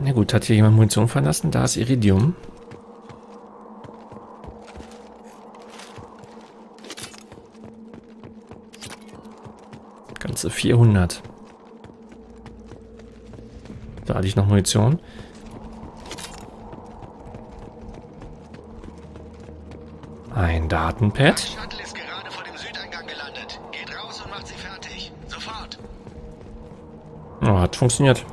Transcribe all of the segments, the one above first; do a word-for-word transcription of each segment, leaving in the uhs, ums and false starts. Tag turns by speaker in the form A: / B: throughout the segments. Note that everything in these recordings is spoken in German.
A: Na gut, hat hier jemand Munition verlassen? Da ist Iridium. Ganze vierhundert. Da hatte ich noch Munition. Ein Datenpad.
B: Das Shuttle ist gerade vor dem Südeingang gelandet. Geht raus und macht sie fertig. Sofort.
A: Oh, hat funktioniert.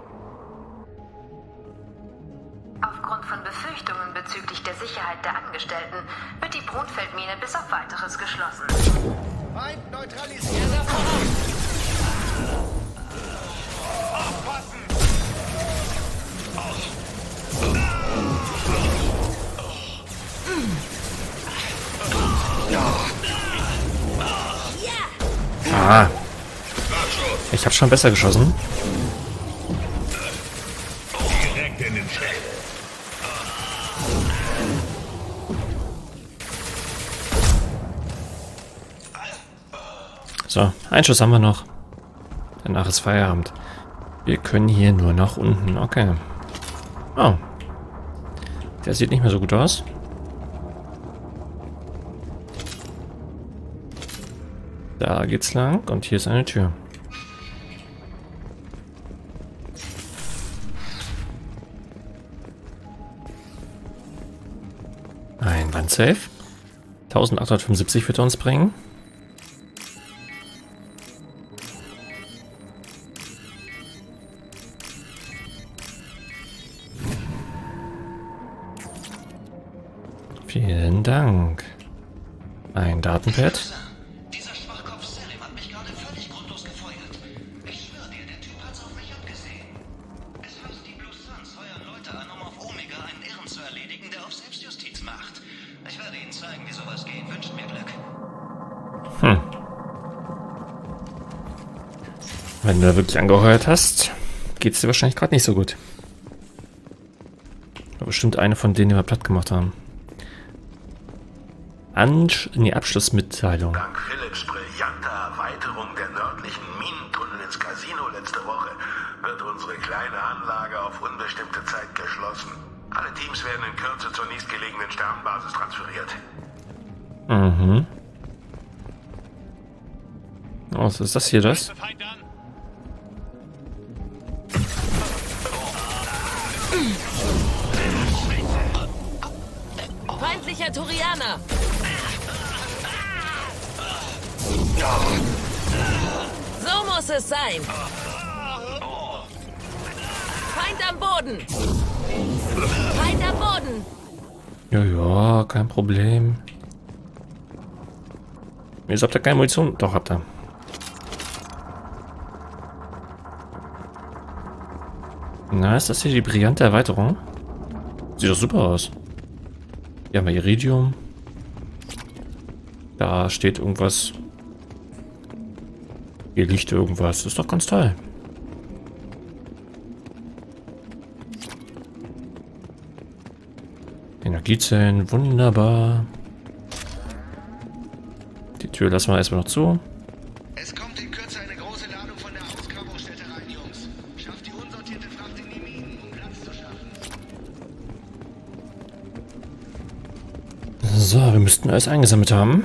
C: Aufgrund von Befürchtungen bezüglich der Sicherheit der Angestellten wird die Brutfeldmine bis auf Weiteres geschlossen.
B: Feind neutralisiert. Aufpassen!
A: Ah. Ich habe schon besser geschossen.
B: Direkt in den Schädel.
A: So, einen Schuss haben wir noch. Danach ist Feierabend. Wir können hier nur nach unten. Okay. Oh. Der sieht nicht mehr so gut aus. Da geht's lang und hier ist eine Tür. Ein Wandsafe. eintausendachthundertfünfundsiebzig wird er uns bringen. Vielen Dank. Ein Datenpad.
B: Dieser Schwachkopf Selim hat mich gerade völlig grundlos gefeuert. Ich schwöre dir, der Typ hat's auf mich abgesehen. Es heißt, die Blue Suns heuern Leute an, um auf Omega einen Irren zu erledigen, der auf Selbstjustiz macht. Ich werde ihnen zeigen, wie sowas geht. Wünscht mir Glück.
A: Hm. Wenn du da wirklich angeheuert hast, geht's dir wahrscheinlich gerade nicht so gut. Aber bestimmt eine von denen, die wir platt gemacht haben. Ansch nee, Abschlussmitteilung.
D: Dank Philips brillanter Erweiterung der nördlichen Minentunnel ins Casino letzte Woche wird unsere kleine Anlage auf unbestimmte Zeit geschlossen. Alle Teams werden in Kürze zur nächstgelegenen Sternbasis transferiert.
A: Mhm. Oh, was ist das hier, das?
E: Feindlicher Turianer! So muss es sein! Feind am Boden! Feind am Boden!
A: Ja, ja, kein Problem. Wieso habt ihr keine Munition? Doch, habt ihr. Na, ist das hier die brillante Erweiterung? Sieht doch super aus. Hier haben wir Iridium. Da steht irgendwas. Hier liegt irgendwas. Das ist doch ganz toll. Energiezellen, wunderbar. Die Tür lassen wir erstmal noch zu.
B: Es kommt in Kürze eine große Ladung von der Ausgrabungsstätte rein, Jungs. Schafft die unsortierte Fracht in die Minen, um Platz zu schaffen.
A: So, wir müssten alles eingesammelt haben.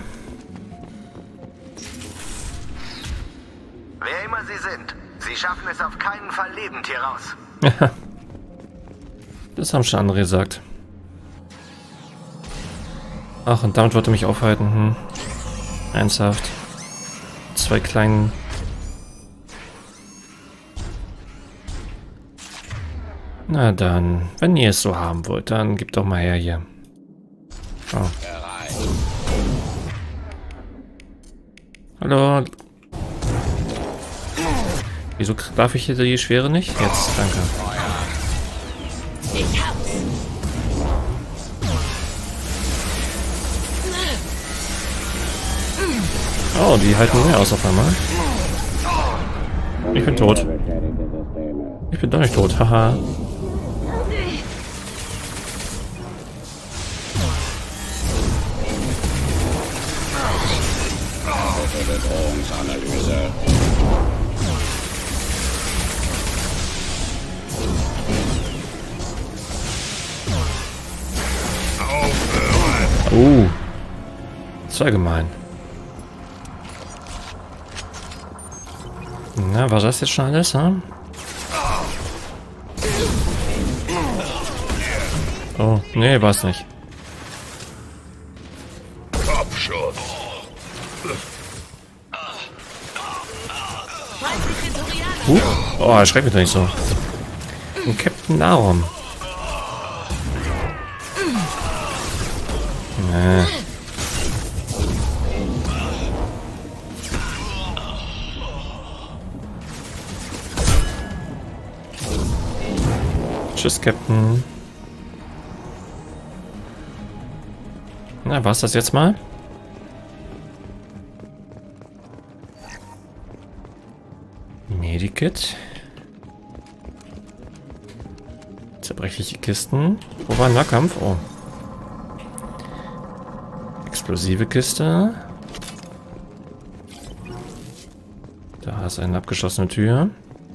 D: Wer immer Sie sind, Sie schaffen es auf keinen Fall lebend hier raus.
A: Das haben schon andere gesagt. Ach, und damit wollte er mich aufhalten. Hm. Ernsthaft. Zwei kleinen... Na dann, wenn ihr es so haben wollt, dann gebt doch mal her hier. Oh. Hallo. Wieso darf ich hier die Schwere nicht? Jetzt, danke.
E: Ich hab's!
A: Oh, die halten mehr aus auf einmal. Ich bin tot. Ich bin doch nicht tot, haha. Oh. Das war gemein. Na, war das jetzt schon alles, hm? Oh, nee, war's nicht. Uh, oh, erschreckt mich doch nicht so. Ein Captain Narum. Nee. Tschüss, Captain. Na, war's das jetzt mal? Medikit. Zerbrechliche Kisten. Wo war ein Nahkampf? Oh. Explosive Kiste. Da ist eine abgeschlossene Tür.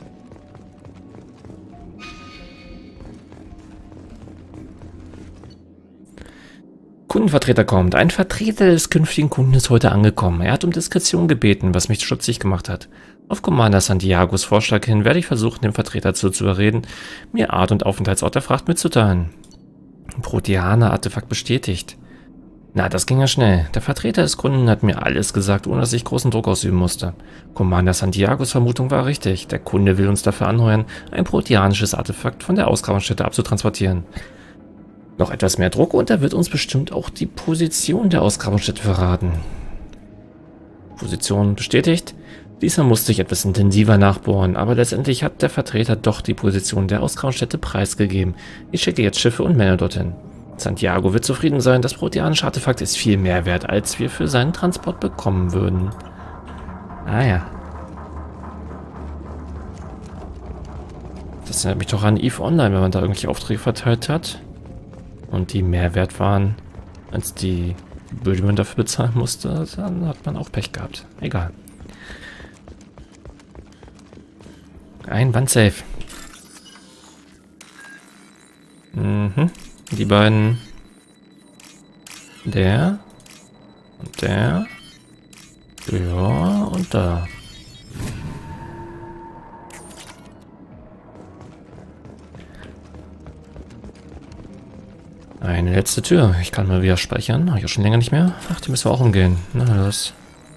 A: Kundenvertreter kommt. Ein Vertreter des künftigen Kunden ist heute angekommen. Er hat um Diskretion gebeten, was mich stutzig gemacht hat. Auf Commander Santiagos Vorschlag hin werde ich versuchen, den Vertreter dazu zu überreden, mir Art und Aufenthaltsort der Fracht mitzuteilen. Proteaner-Artefakt bestätigt. Na, das ging ja schnell. Der Vertreter des Kunden hat mir alles gesagt, ohne dass ich großen Druck ausüben musste. Commander Santiagos Vermutung war richtig. Der Kunde will uns dafür anheuern, ein proteanisches Artefakt von der Ausgrabungsstätte abzutransportieren. Noch etwas mehr Druck und er wird uns bestimmt auch die Position der Ausgrabungsstätte verraten. Position bestätigt. Diesmal musste ich etwas intensiver nachbohren, aber letztendlich hat der Vertreter doch die Position der Ausgrabungsstätte preisgegeben. Ich schicke jetzt Schiffe und Männer dorthin. Santiago wird zufrieden sein, das proteanische Artefakt ist viel mehr wert, als wir für seinen Transport bekommen würden. Ah ja. Das erinnert mich doch an EVE Online, wenn man da irgendwelche Aufträge verteilt hat. Und die mehr wert waren, als die Gebühr, die man dafür bezahlen musste, dann hat man auch Pech gehabt. Egal. Ein Wandsafe. Mhm. Die beiden. Der. Und der. Ja, und da. Eine letzte Tür. Ich kann mal wieder speichern. Habe ich auch schon länger nicht mehr. Ach, die müssen wir auch umgehen. Na, los.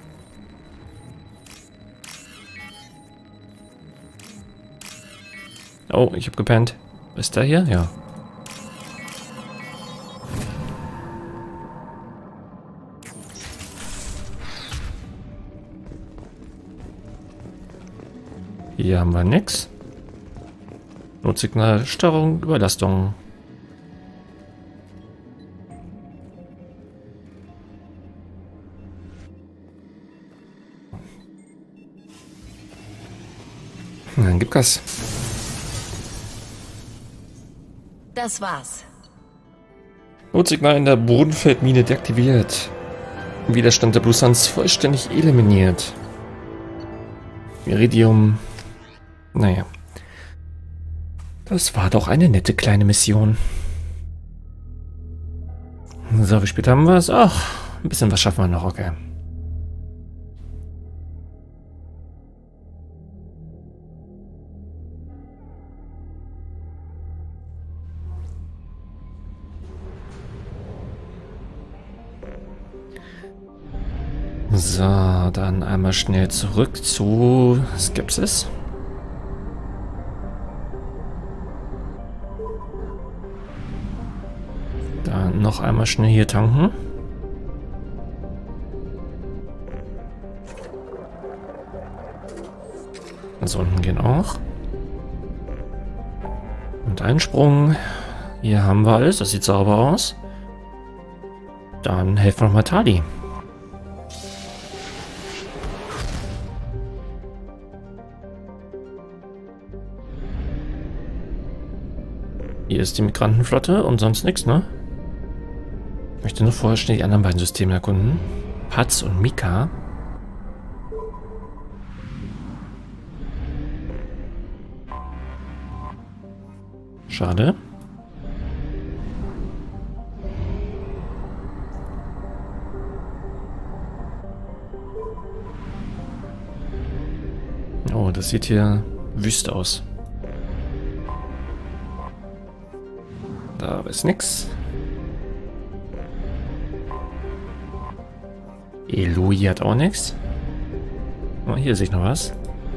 A: Oh, ich habe gepennt. Ist der hier? Ja. Hier haben wir nix. Notsignal, Störung, Überlastung. Dann gib Gas.
E: Das war's.
A: Notsignal in der Bodenfeldmine deaktiviert. Widerstand der Blue Suns vollständig eliminiert. Iridium. Naja. Das war doch eine nette kleine Mission. So, wie spät haben wir es? Ach, ein bisschen was schaffen wir noch, okay. So, dann einmal schnell zurück zu Skepsis. Dann noch einmal schnell hier tanken. Also unten gehen auch. Und ein Sprung. Hier haben wir alles, das sieht sauber aus. Dann helfen wir nochmal Tali. Hier ist die Migrantenflotte und sonst nichts, ne? Ich möchte nur vorher schnell die anderen beiden Systeme erkunden. Paz und Mika. Schade. Oh, das sieht hier wüst aus. Da ist nix. Eloi hat auch nichts. Oh, hier sehe ich noch was.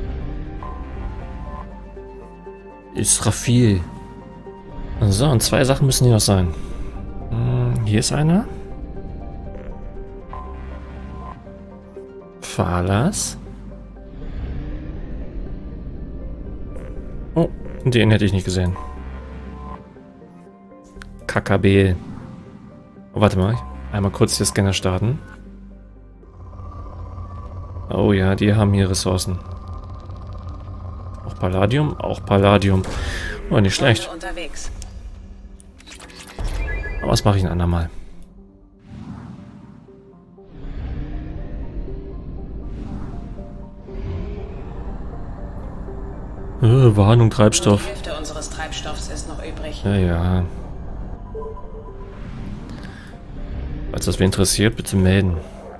A: Israfil. So, und zwei Sachen müssen hier noch sein. Hm, hier ist einer. Phalas. Oh, den hätte ich nicht gesehen. Kakabel. Oh, warte mal. Einmal kurz den Scanner starten. Oh ja, die haben hier Ressourcen. Auch Palladium? Auch Palladium. Oh, nicht schlecht.
E: Unterwegs.
A: Aber das mache ich ein andermal. Äh, Warnung, Treibstoff.
E: Die Hälfte unseres Treibstoffs ist noch übrig.
A: Ja, ja. Falls das wer interessiert, bitte melden.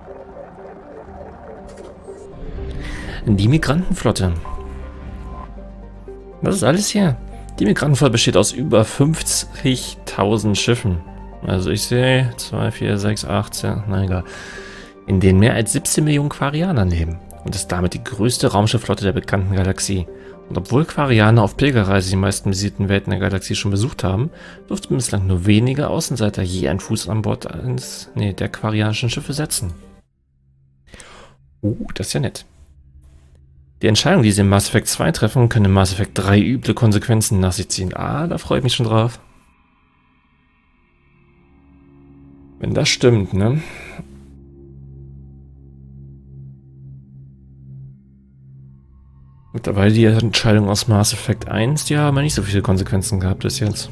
A: Die Migrantenflotte. Das ist alles hier. Die Migrantenflotte besteht aus über fünfzigtausend Schiffen. Also ich sehe zwei, vier, sechs, achtzehn, na egal. In denen mehr als siebzehn Millionen Quarianer leben. Und ist damit die größte Raumschiffflotte der bekannten Galaxie. Und obwohl Quarianer auf Pilgerreise die meisten besiedelten Welten der Galaxie schon besucht haben, durften bislang nur wenige Außenseiter je einen Fuß an Bord eines, nee, der quarianischen Schiffe setzen. Oh, das ist ja nett. Die Entscheidung, die sie in Mass Effect zwei treffen, können in Mass Effect drei üble Konsequenzen nach sich ziehen. Ah, da freue ich mich schon drauf. Wenn das stimmt, ne? Mittlerweile die Entscheidung aus Mass Effect eins, die haben ja nicht so viele Konsequenzen gehabt bis jetzt.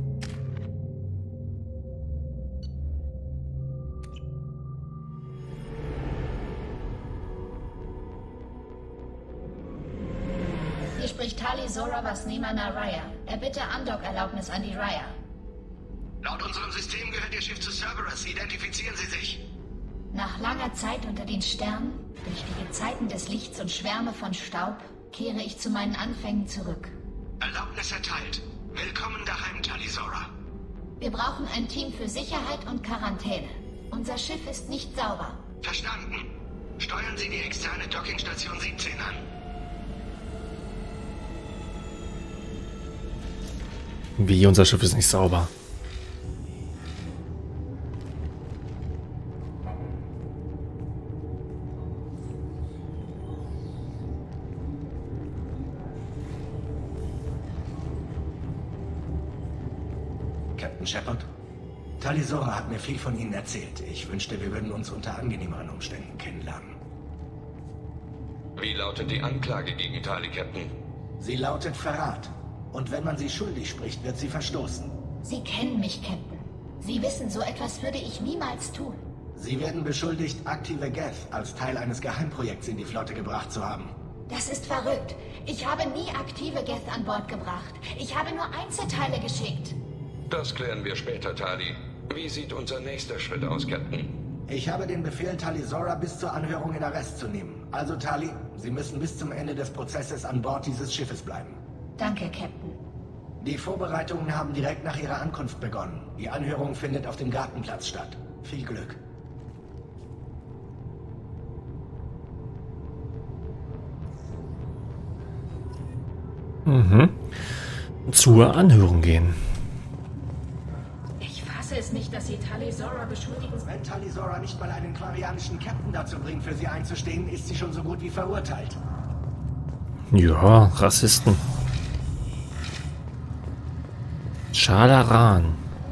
C: Hier spricht Tali Zora Vasnema Naraya. Erbitte Andock-Erlaubnis an die Raya.
D: Laut unserem System gehört Ihr Schiff zu Cerberus. Identifizieren Sie sich.
C: Nach langer Zeit unter den Sternen, durch die Gezeiten des Lichts und Schwärme von Staub, kehre ich zu meinen Anfängen zurück.
D: Erlaubnis erteilt. Willkommen daheim, Tali Zora.
C: Wir brauchen ein Team für Sicherheit und Quarantäne. Unser Schiff ist nicht sauber.
D: Verstanden. Steuern Sie die externe Dockingstation siebzehn an.
A: Wie, unser Schiff ist nicht sauber.
F: Captain Shepard? Tali Zora hat mir viel von Ihnen erzählt. Ich wünschte, wir würden uns unter angenehmeren Umständen kennenlernen.
G: Wie lautet die Anklage gegen Tali, Captain?
F: Sie lautet Verrat. Und wenn man sie schuldig spricht, wird sie verstoßen.
C: Sie kennen mich, Captain. Sie wissen, so etwas würde ich niemals tun.
F: Sie werden beschuldigt, aktive Geth als Teil eines Geheimprojekts in die Flotte gebracht zu haben.
C: Das ist verrückt. Ich habe nie aktive Geth an Bord gebracht. Ich habe nur Einzelteile geschickt.
G: Das klären wir später, Tali. Wie sieht unser nächster Schritt aus, Captain?
F: Ich habe den Befehl, Tali Zora bis zur Anhörung in Arrest zu nehmen. Also, Tali, Sie müssen bis zum Ende des Prozesses an Bord dieses Schiffes bleiben.
C: Danke, Captain.
F: Die Vorbereitungen haben direkt nach Ihrer Ankunft begonnen. Die Anhörung findet auf dem Gartenplatz statt. Viel Glück.
A: Mhm. Zur Anhörung gehen.
C: Ich fasse es nicht, dass Sie Tali Zora beschuldigen.
F: Wenn Tali Zora nicht mal einen quarianischen Captain dazu bringt, für sie einzustehen, ist sie schon so gut wie verurteilt.
A: Ja, Rassisten. Shala-Ran.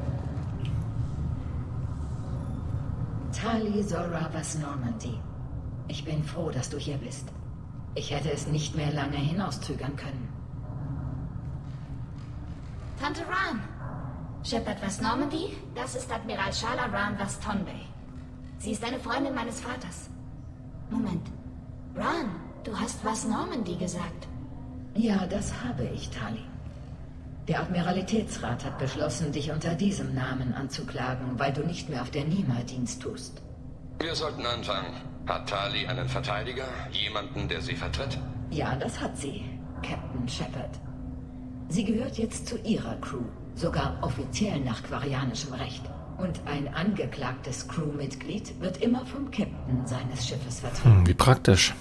H: Tali Zora was Normandy. Ich bin froh, dass du hier bist. Ich hätte es nicht mehr lange hinauszögern können.
C: Tante Ran. Shepard was Normandy, das ist Admiral Shala Ran was Tonbay. Sie ist eine Freundin meines Vaters. Moment. Ran, du hast was Normandy gesagt.
H: Ja, das habe ich, Tali. Der Admiralitätsrat hat beschlossen, dich unter diesem Namen anzuklagen, weil du nicht mehr auf der Nima Dienst tust.
G: Wir sollten anfangen. Hat Tali einen Verteidiger? Jemanden, der sie vertritt?
H: Ja, das hat sie, Captain Shepard. Sie gehört jetzt zu ihrer Crew, sogar offiziell nach quarianischem Recht. Und ein angeklagtes Crewmitglied wird immer vom Captain seines Schiffes vertreten.
A: Hm, wie praktisch.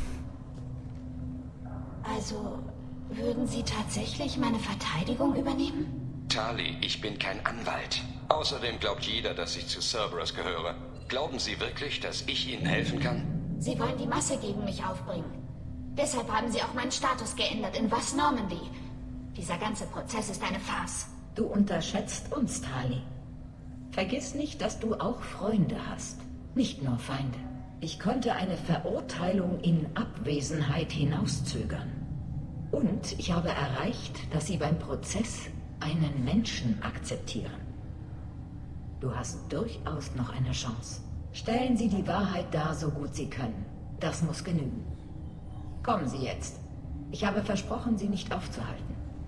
C: Also, würden Sie tatsächlich meine Verteidigung übernehmen?
G: Tali, ich bin kein Anwalt. Außerdem glaubt jeder, dass ich zu Cerberus gehöre. Glauben Sie wirklich, dass ich Ihnen helfen kann?
C: Sie wollen die Masse gegen mich aufbringen. Deshalb haben Sie auch meinen Status geändert in Was Normandy. Dieser ganze Prozess ist eine Farce.
H: Du unterschätzt uns, Tali. Vergiss nicht, dass du auch Freunde hast, nicht nur Feinde. Ich konnte eine Verurteilung in Abwesenheit hinauszögern. Und ich habe erreicht, dass sie beim Prozess einen Menschen akzeptieren. Du hast durchaus noch eine Chance. Stellen Sie die Wahrheit dar, so gut Sie können. Das muss genügen. Kommen Sie jetzt. Ich habe versprochen, Sie nicht aufzuhalten.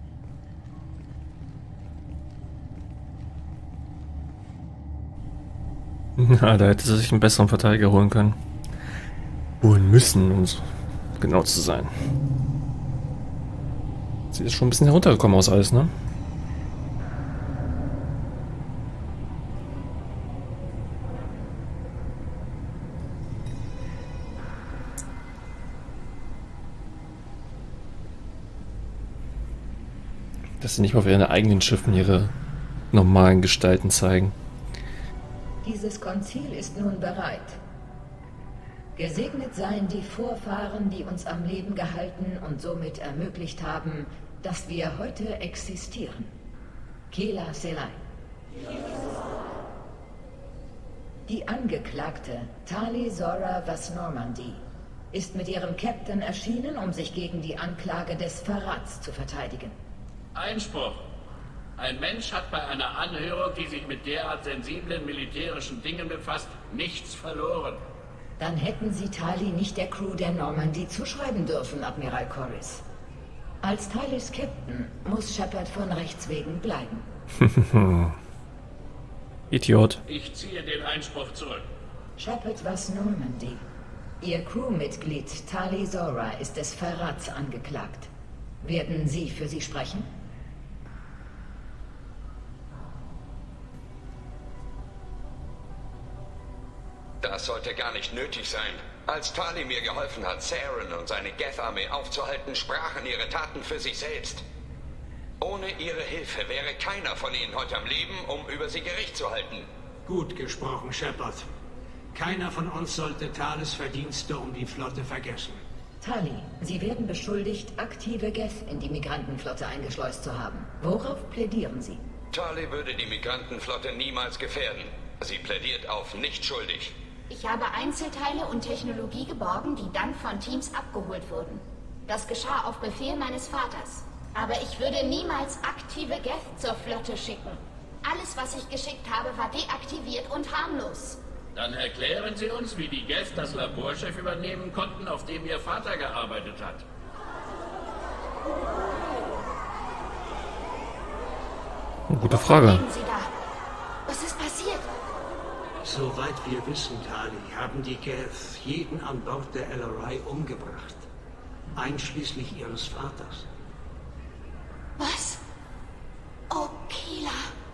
A: Na, da hätte sie sich einen besseren Verteidiger holen können. Holen müssen, um so genau zu sein. Sie ist schon ein bisschen heruntergekommen aus alles, ne? Dass sie nicht mal auf ihren eigenen Schiffen ihre normalen Gestalten zeigen.
H: Dieses Konzil ist nun bereit. Gesegnet seien die Vorfahren, die uns am Leben gehalten und somit ermöglicht haben, dass wir heute existieren. Kela Selai. Die Angeklagte, Tali Zora Was Normandy, ist mit ihrem Captain erschienen, um sich gegen die Anklage des Verrats zu verteidigen.
I: Einspruch. Ein Mensch hat bei einer Anhörung, die sich mit derart sensiblen militärischen Dingen befasst, nichts verloren.
H: Dann hätten Sie Tali nicht der Crew der Normandy zuschreiben dürfen, Admiral Corris. Als Talis Captain muss Shepard von Rechts wegen bleiben.
A: Idiot.
I: Ich ziehe den Einspruch zurück.
H: Shepard Was Normandy. Ihr Crewmitglied Tali Zora ist des Verrats angeklagt. Werden Sie für sie sprechen?
G: Das sollte gar nicht nötig sein. Als Tali mir geholfen hat, Saren und seine Geth-Armee aufzuhalten, sprachen ihre Taten für sich selbst. Ohne ihre Hilfe wäre keiner von ihnen heute am Leben, um über sie Gericht zu halten.
J: Gut gesprochen, Shepard. Keiner von uns sollte Talis Verdienste um die Flotte vergessen.
H: Tali, Sie werden beschuldigt, aktive Geth in die Migrantenflotte eingeschleust zu haben. Worauf plädieren Sie?
G: Tali würde die Migrantenflotte niemals gefährden. Sie plädiert auf nicht schuldig.
C: Ich habe Einzelteile und Technologie geborgen, die dann von Teams abgeholt wurden. Das geschah auf Befehl meines Vaters. Aber ich würde niemals aktive Geth zur Flotte schicken. Alles, was ich geschickt habe, war deaktiviert und harmlos.
I: Dann erklären Sie uns, wie die Geth das Laborschiff übernehmen konnten, auf dem Ihr Vater gearbeitet hat.
A: Gute Frage.
C: Was reden Sie da? Was ist passiert?
J: Soweit wir wissen, Tali, haben die Geth jeden an Bord der L R I umgebracht. Einschließlich ihres Vaters.
C: Was? Oh, Kela.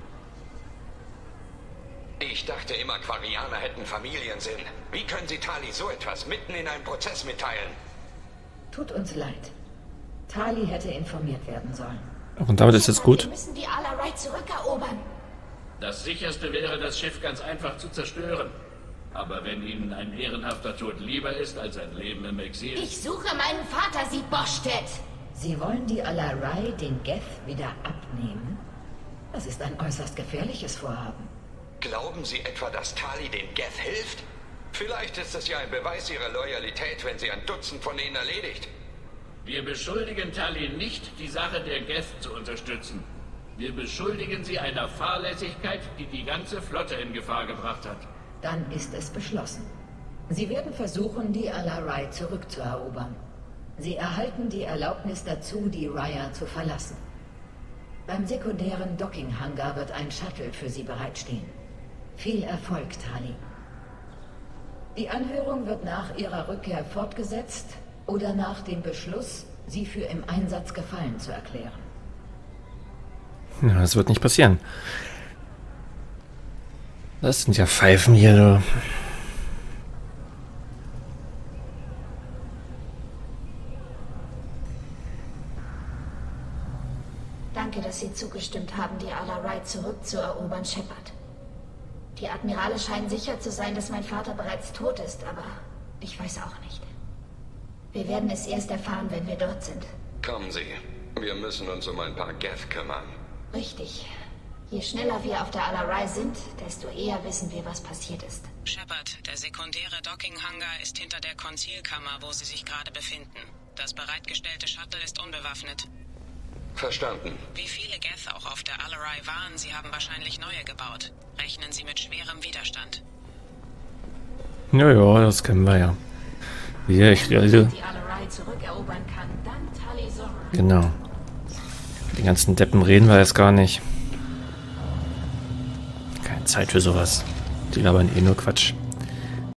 G: Ich dachte immer, Quarianer hätten Familiensinn. Wie können Sie Tali so etwas mitten in einem Prozess mitteilen?
H: Tut uns leid. Tali hätte informiert werden sollen.
A: Und damit ist es gut.
C: Wir müssen die L R I zurückerobern.
I: Das sicherste wäre, das Schiff ganz einfach zu zerstören. Aber wenn Ihnen ein ehrenhafter Tod lieber ist als ein Leben im Exil...
C: Ich suche meinen Vater, Sie Boschtet!
H: Sie wollen die L R I den Geth wieder abnehmen? Das ist ein äußerst gefährliches Vorhaben.
G: Glauben Sie etwa, dass Tali den Geth hilft? Vielleicht ist es ja ein Beweis Ihrer Loyalität, wenn sie ein Dutzend von ihnen erledigt.
I: Wir beschuldigen Tali nicht, die Sache der Geth zu unterstützen. Wir beschuldigen sie einer Fahrlässigkeit, die die ganze Flotte in Gefahr gebracht hat.
H: Dann ist es beschlossen. Sie werden versuchen, die L R I zurückzuerobern. Sie erhalten die Erlaubnis dazu, die Raya zu verlassen. Beim sekundären Docking-Hangar wird ein Shuttle für Sie bereitstehen. Viel Erfolg, Tali. Die Anhörung wird nach Ihrer Rückkehr fortgesetzt oder nach dem Beschluss, sie für im Einsatz gefallen zu erklären.
A: Ja, das wird nicht passieren. Das sind ja Pfeifen hier, du.
C: Danke, dass Sie zugestimmt haben, die Alarai zurückzuerobern, Shepard. Die Admirale scheinen sicher zu sein, dass mein Vater bereits tot ist, aber ich weiß auch nicht. Wir werden es erst erfahren, wenn wir dort sind.
G: Kommen Sie. Wir müssen uns um ein paar Geth kümmern.
C: Richtig. Je schneller wir auf der Alarai sind, desto eher wissen wir, was passiert ist.
E: Shepard, der sekundäre Docking-Hangar ist hinter der Konzilkammer, wo Sie sich gerade befinden. Das bereitgestellte Shuttle ist unbewaffnet.
G: Verstanden.
E: Wie viele Geth auch auf der Alarai waren, Sie haben wahrscheinlich neue gebaut. Rechnen Sie mit schwerem Widerstand.
A: Ja, ja, das kennen wir ja. Ja, ich also,
C: die Alarai zurückerobern kann, dann Tali'Zorah.
A: Genau. Die ganzen Deppen reden wir jetzt gar nicht. Keine Zeit für sowas. Die labern eh nur Quatsch.